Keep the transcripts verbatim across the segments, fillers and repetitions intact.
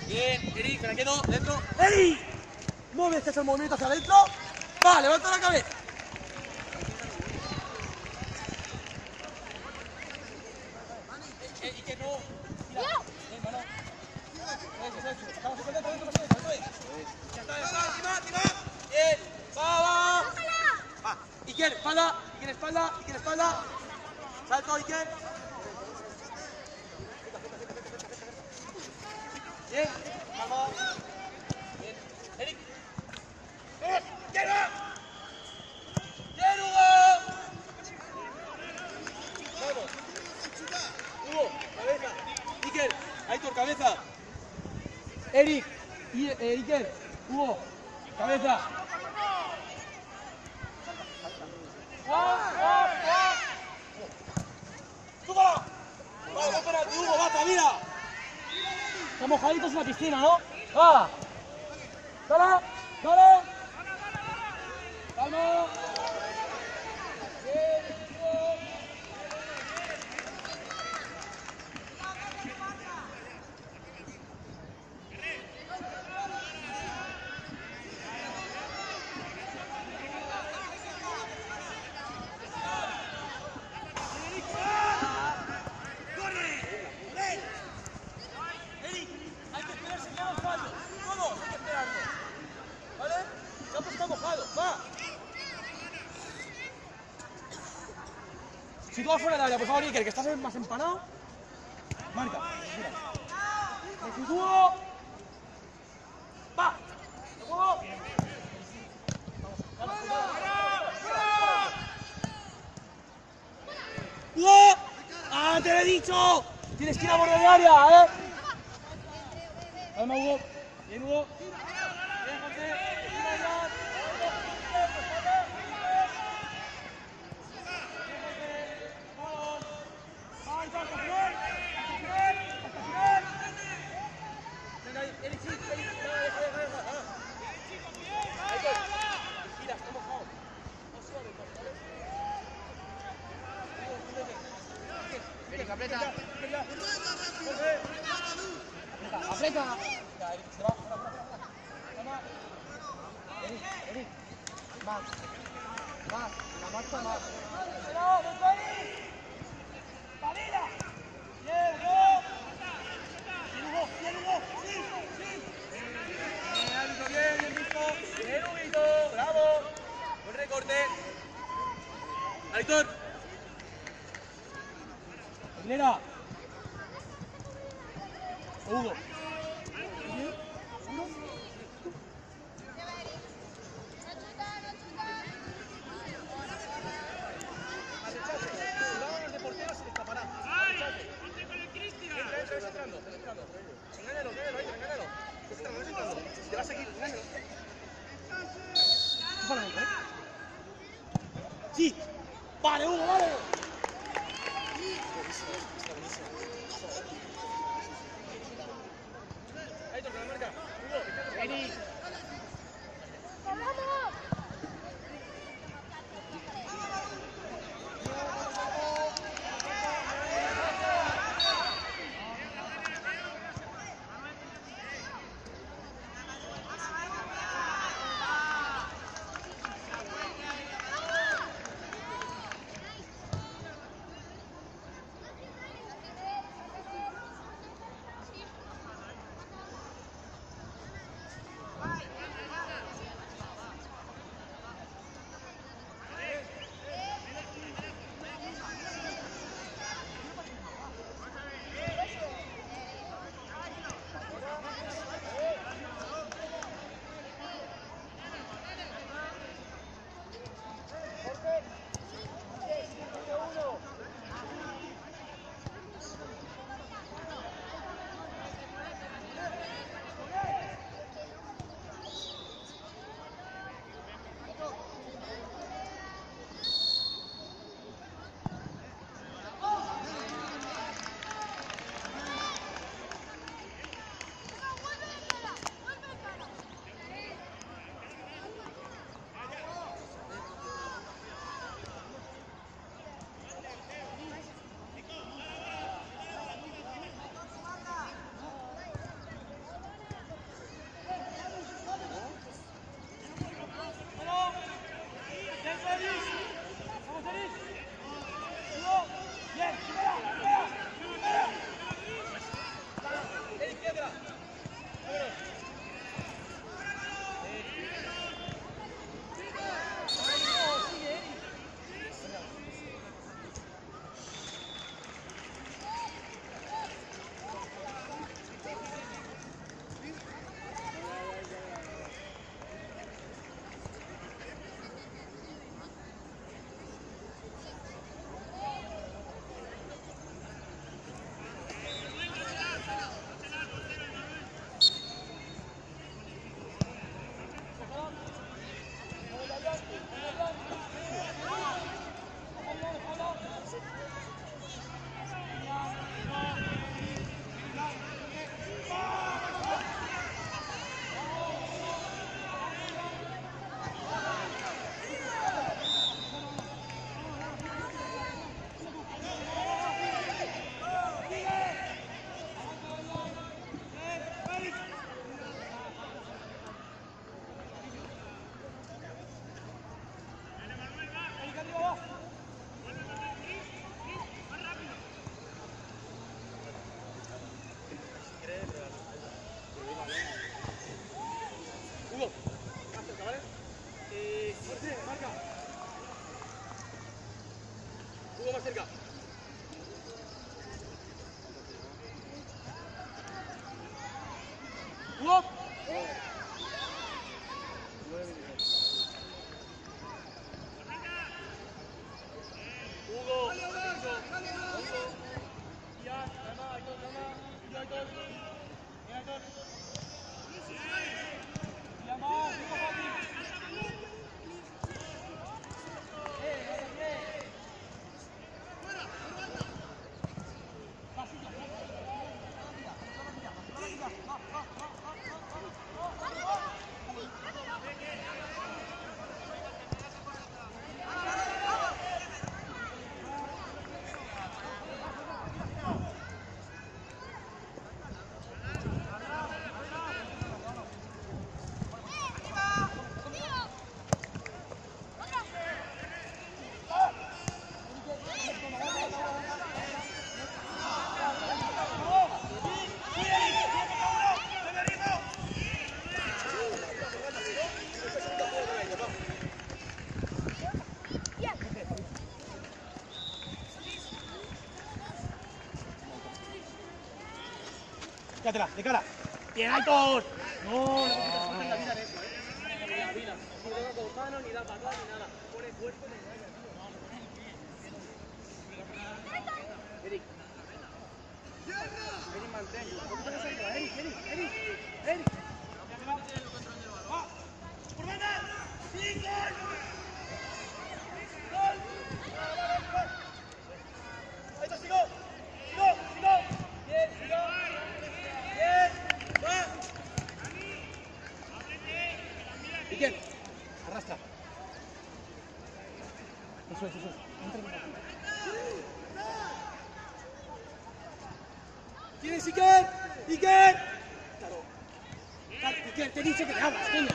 Bien, Eric, me la quedo, dentro. ¡Eric! Mueve este es el movimiento hacia adentro. Va, levanta la cabeza. Eh, y que no. Mira. Ven, mano. Eso, eso, eso. Estamos dentro, dentro, dentro, dentro. Ya está, ya está, encima, encima. Bien. Va, va. Va. Iker, espalda. Iker, espalda. Iker, espalda. Salto, Iker. Bien. Calma. Bien. Eric. ¡Bien! ¡Quiero! ¡Bien, Hugo! Vamos. Hugo, cabeza. Iker, Aitor, cabeza. Eric, I eh, Iker, Hugo, cabeza. ¡Súbala! ¡Vamos, espérate, Hugo, bata, mira! Estamos mojaditos en la piscina, ¿no? ¡Va! ¡Dale! ¡Dale! ¡Calma! Sitúa fuera del área, por favor, Iker, que estás más empanado. Marca. Mira. Me sitúo. Va. Me muevo. ¡Hugo! ¡Ah, te lo he dicho! Tienes que ir a borde de área, ¿eh? Calma, Hugo. Bien, Hugo. Bien, José. Aprieta. Aprieta. Eric, Eric. Más. Más. La marcha más. ¡Palila! ¡Bien, Hugo! ¡Bien, Hugo! ¡Bien, Hugo! ¡Sí! ¡Sí! Bien, Hugo, bien, bien visto. Bien, Huguito. ¡Bravo! Buen recorte. Aitor. Aguilera. Hugo. Sí, vale, Hugo, vale. Ahí toca la marca. Hugo, Eric. Hugo. Hugo. Ian, calma, Aitor, calma. Yo, Aitor. Bien, Aitor. Ian, va, Hugo, fácil. Eh, vaya bien. Quédatela, de cara. ¡Bien, Aitor! No, no necesitas la vida de eso, ¿eh? La vida. No toca con mano, ni da patada, ni nada. Pone cuerpo y le engaña, tío. No, Eric. Eric, mantén. Un poquito más arriba, Eric, Eric, Eric. Eric. ¡Va! ¡Por banda! ¡Sí, gol! ¡Gol! ¡Ahí está, sigo! ¡Sigo! ¡Sigo! ¡Bien, sigo! Miguel, arrastra. Eso es, eso es. Entra en el partido. ¿Tienes Iker? ¡Iker! Claro. Iker, te he dicho que te abras, coño.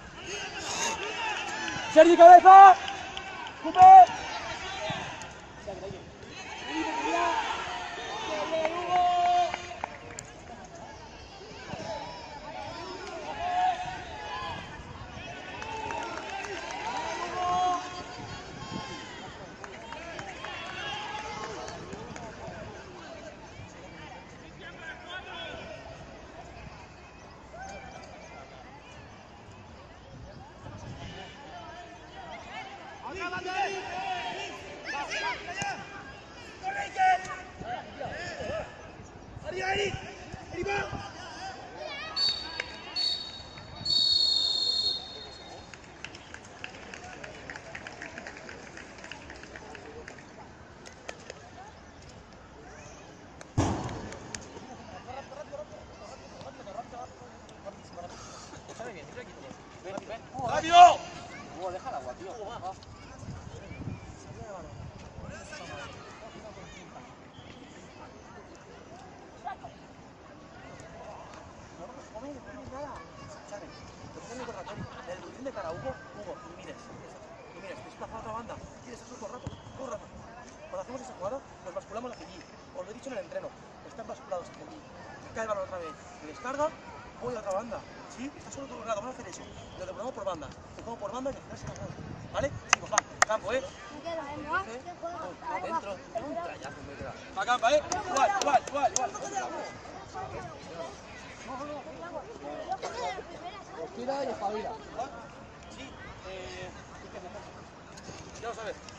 ¡Sergi, cabeza! ¡Cooper! ¡Rápido! Hugo, deja el agua, tío. Va. De cara a Hugo, Hugo, y mires, y mires, te estás a otra banda, quieres hacer todo el rato, todo el rato. Cuando hacemos esa jugada, nos basculamos la Cellí, os lo he dicho en el entreno, están basculados en Cellí, cae el balón otra vez, me descarga, voy a otra banda, ¿sí? Está solo todo el rato, vamos a hacer eso, lo devolvemos por banda, lo pongo por banda y al final se la ¿vale? Chicos, va, campo, ¿eh? Dentro, va campo, ¿eh? Igual, igual, igual, igual. Tira y espabila. Sí, eh... ya lo sabes.